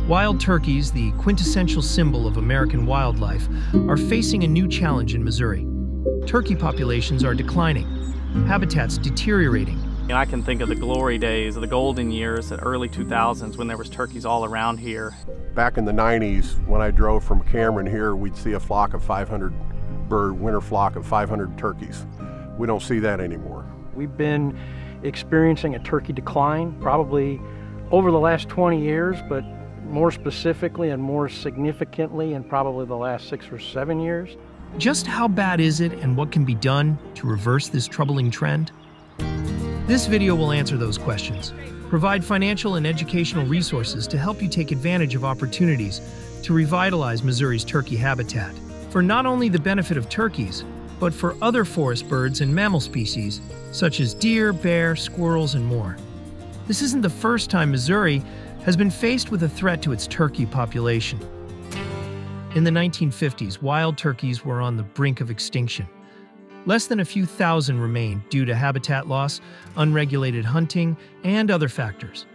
Wild turkeys, the quintessential symbol of American wildlife, are facing a new challenge in Missouri. Turkey populations are declining, habitats deteriorating. I can think of the glory days, the golden years, the early 2000s when there was turkeys all around here. Back in the 90s, when I drove from Cameron here, we'd see a flock of 500 winter flock of 500 turkeys. We don't see that anymore. We've been experiencing a turkey decline probably over the last 20 years, but more specifically and more significantly in probably the last 6 or 7 years. Just how bad is it, and what can be done to reverse this troubling trend? This video will answer those questions, provide financial and educational resources to help you take advantage of opportunities to revitalize Missouri's turkey habitat, for not only the benefit of turkeys, but for other forest birds and mammal species, such as deer, bear, squirrels, and more. This isn't the first time Missouri has been faced with a threat to its turkey population. In the 1950s, wild turkeys were on the brink of extinction. Less than a few thousand remained due to habitat loss, unregulated hunting, and other factors.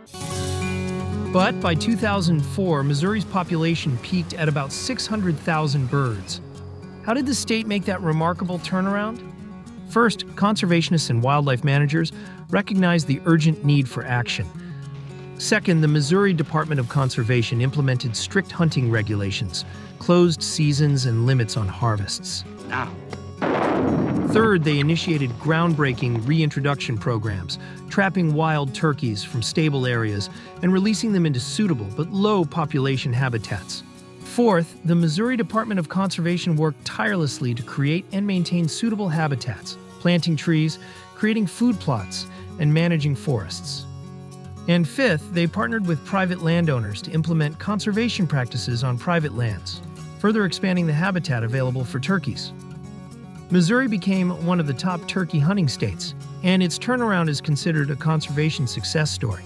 But by 2004, Missouri's population peaked at about 600,000 birds. How did the state make that remarkable turnaround? First, conservationists and wildlife managers recognized the urgent need for action. Second, the Missouri Department of Conservation implemented strict hunting regulations, closed seasons, and limits on harvests. Now. Third, they initiated groundbreaking reintroduction programs, trapping wild turkeys from stable areas and releasing them into suitable but low population habitats. Fourth, the Missouri Department of Conservation worked tirelessly to create and maintain suitable habitats, planting trees, creating food plots, and managing forests. And fifth, they partnered with private landowners to implement conservation practices on private lands, further expanding the habitat available for turkeys. Missouri became one of the top turkey hunting states, and its turnaround is considered a conservation success story.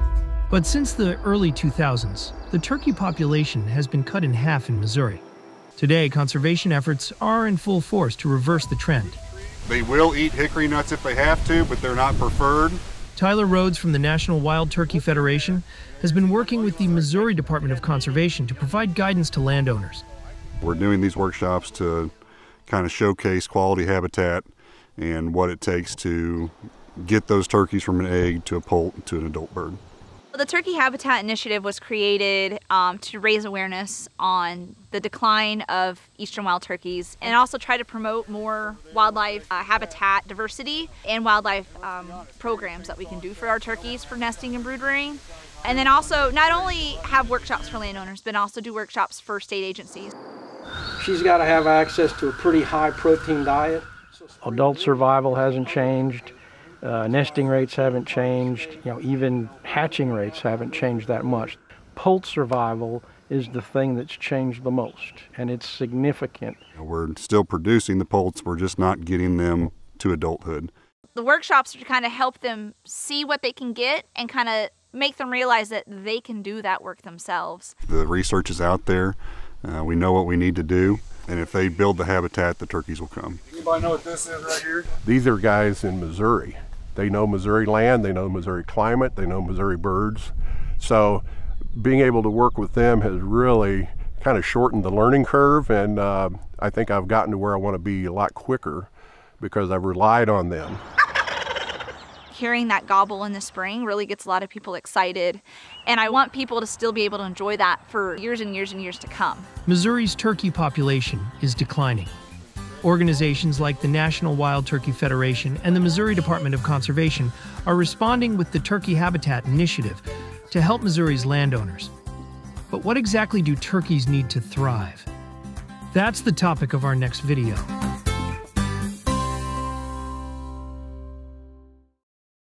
But since the early 2000s, the turkey population has been cut in half in Missouri. Today, conservation efforts are in full force to reverse the trend. They will eat hickory nuts if they have to, but they're not preferred. Tyler Rhodes from the National Wild Turkey Federation has been working with the Missouri Department of Conservation to provide guidance to landowners. We're doing these workshops to kind of showcase quality habitat and what it takes to get those turkeys from an egg to a poult to an adult bird. The Turkey Habitat Initiative was created to raise awareness on the decline of eastern wild turkeys and also try to promote more wildlife habitat diversity and wildlife programs that we can do for our turkeys for nesting and brood rearing. And then also not only have workshops for landowners, but also do workshops for state agencies. She's got to have access to a pretty high protein diet. Adult survival hasn't changed. Nesting rates haven't changed, even hatching rates haven't changed that much. Poult survival is the thing that's changed the most, and it's significant. We're still producing the poults, we're just not getting them to adulthood. The workshops are to kind of help them see what they can get and kind of make them realize that they can do that work themselves. The research is out there, we know what we need to do, and if they build the habitat, the turkeys will come. Anybody know what this is right here? These are guys in Missouri. They know Missouri land, they know Missouri climate, they know Missouri birds. So being able to work with them has really kind of shortened the learning curve, and I think I've gotten to where I want to be a lot quicker because I've relied on them. Hearing that gobble in the spring really gets a lot of people excited, and I want people to still be able to enjoy that for years and years and years to come. Missouri's turkey population is declining. Organizations like the National Wild Turkey Federation and the Missouri Department of Conservation are responding with the Turkey Habitat Initiative to help Missouri's landowners. But what exactly do turkeys need to thrive? That's the topic of our next video.